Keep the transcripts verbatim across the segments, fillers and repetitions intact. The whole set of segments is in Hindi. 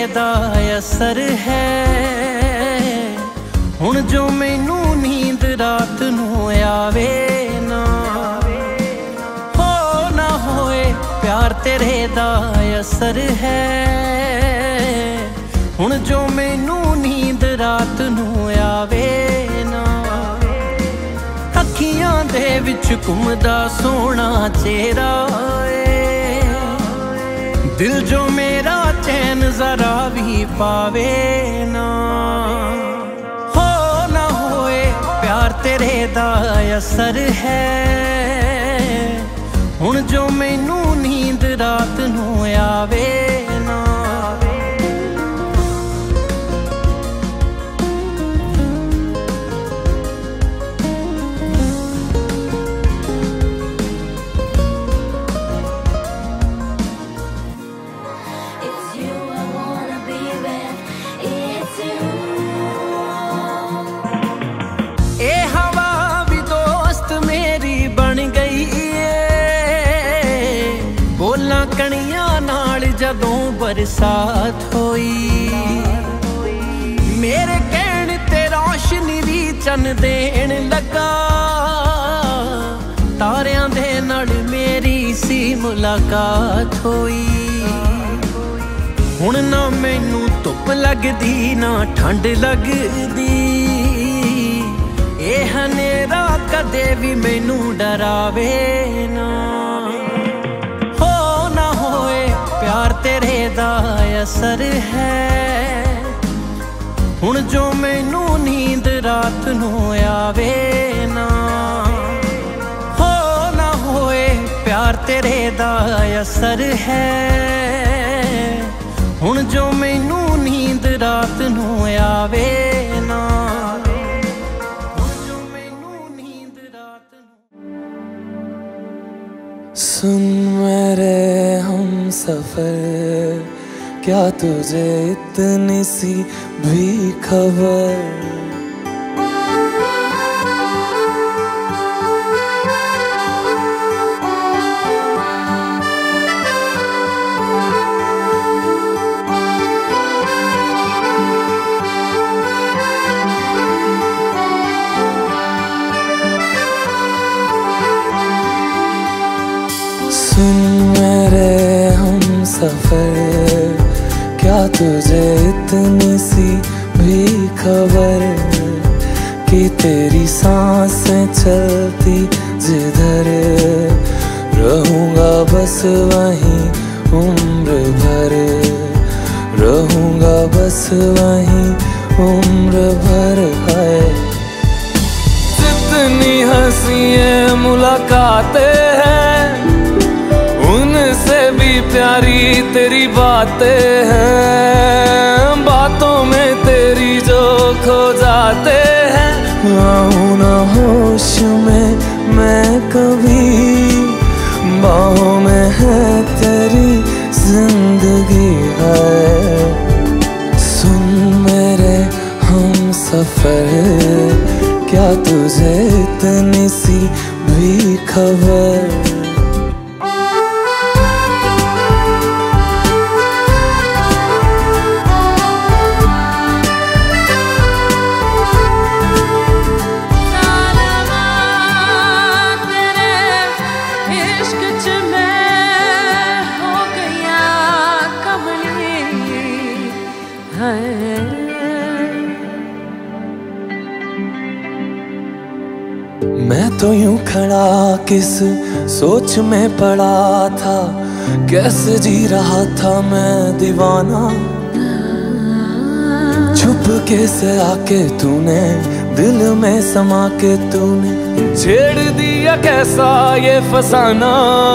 दा असर है। हुण जो मैनू नींद रात नू आवे ना, हो ना होए प्यार तेरे दा असर है। हुण जो मैनू नींद रात नू आवे ना, अखियां दे विच घुमदा सोहना चेहरा ए, दिल जो मेरा चैन जरा भी पावे ना। हो ना होए प्यार तेरे दा असर है। हुण जो मैनू नींद रात नू आवे ना। कणियां नाल जदों बरसात होई, मेरे कहण ते रोशनी दी चन देण लगा। तारियां दे नाल मेरी सी मुलाकात होई। हुण ना मैनू धुप लगदी ना ठंड लगदी, ए हनेरा कदे भी मैनू डरावे ना। प्यार तेरे दा असर है। हुण जो मैनू नींद रात नू आवे ना, हो ना होए प्यार तेरे दा असर है। हुण जो मैनू नींद रात नू आवे ना। सुन मेरे हम सफर, क्या तुझे इतनी सी भी खबर? सुन मेरे हम सफर, क्या तुझे इतनी सी भी खबर कि तेरी सांसें चलती जिधर, रहूंगा बस वहीं उम्र भर, रहूंगा बस वहीं उम्र भर। है जितनी हंसियां मुलाकातें हैं, उनसे भी प्यारी तेरी बातें हैं। बातों में तेरी जो खो जाते हैं, आऊं ना होश में मैं कभी, बाहों में है तेरी जिंदगी है। सुन मेरे हम सफर, क्या तुझे इतनी सी भी खबर? मैं तो यूं खड़ा किस सोच में पड़ा था, कैसे जी रहा था मैं दीवाना। छुप के से आके तूने दिल में समा के तूने छेड़ दिया कैसा ये फसाना।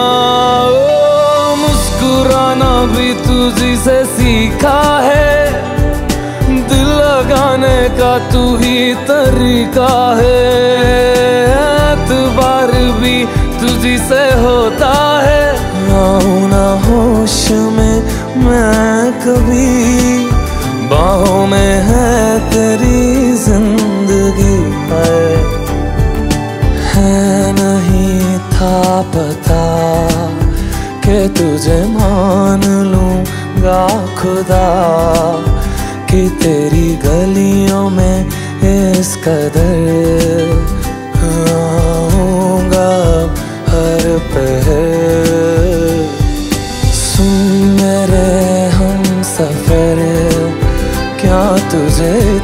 ओ मुस्कुराना भी तुझी से सीखा है, दिल लगाने का तू ही तरीका है। एतबार भी तुझी से होता है, आऊं ना होश में मैं कभी, बाहों में है तेरी जिंदगी है। है नहीं था पता कि तुझे मान लूंगा खुदा।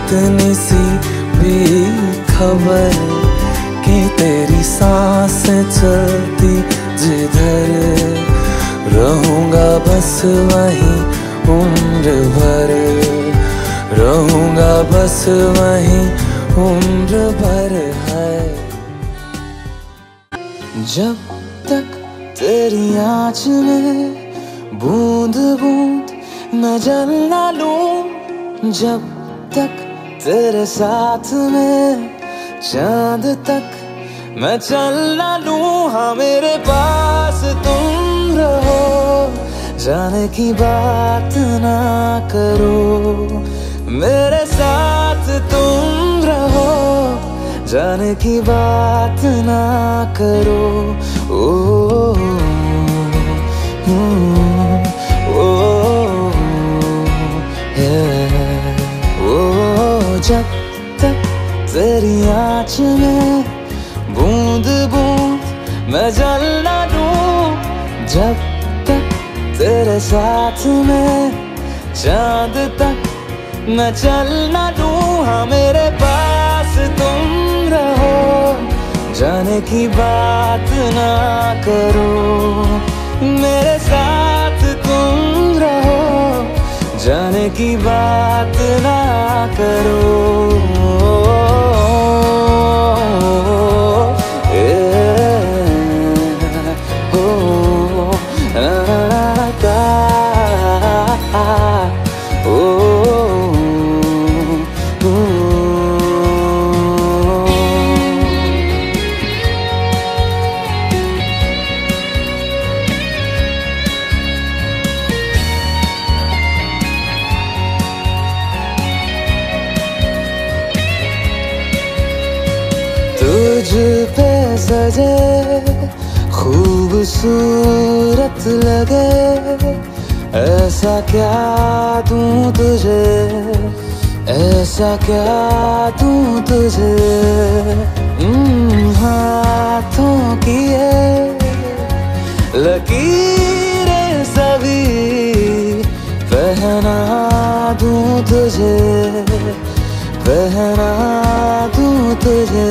इतनी सी भी खबर कि तेरी सांसें चलती जिधर, रहूंगा बस वहीं उम्र भर, रहूंगा बस वहीं उम्र भर है। जब तक तेरी आँच में बूंद बूंद मैं जल ना लूं, जब तक तेरे साथ में चांद तक मैं चल ना लूं, हाँ मेरे पास तुम रहो, जाने की बात ना करो, मेरे साथ तुम रहो, जाने की बात ना करो। ओ, ओ, ओ, ओ, जब तक तेरी आँच में बूंद बूंद मैं जल ना लूं, जब तक तेरे साथ में चांद तक मैं चल ना लूं, हाँ मेरे पास तुम रहो, जाने की बात ना करो, मेरे साथ तुम रहो, जाने की बात ना करो। तुझ पे सजे खूबसूरत लगे, ऐसा क्या दूं तुझे, ऐसा क्या दूं तुझे, हाथों की ये लकीरें सभी पहना दूं तुझे, पहना दूं तुझे,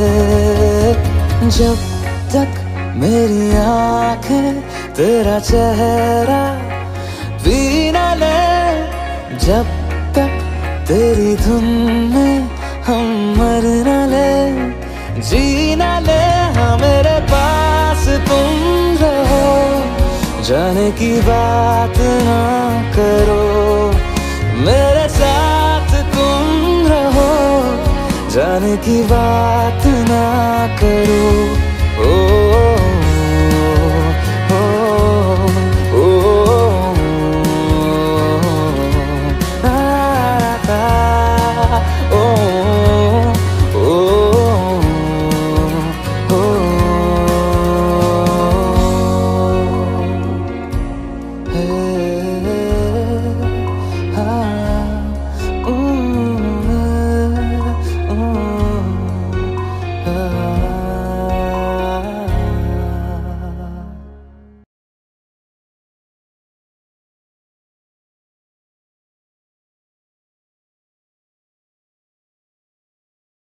जब तक मेरी आँखें तेरा चेहरा भी ना ले, जब तक तेरी धुन में हम मर ना ले, जी ना ले, हाँ मेरे पास तुम रहो, जाने की बात ना करो, मेरे साथ तुम रहो, जाने की बात ना करो।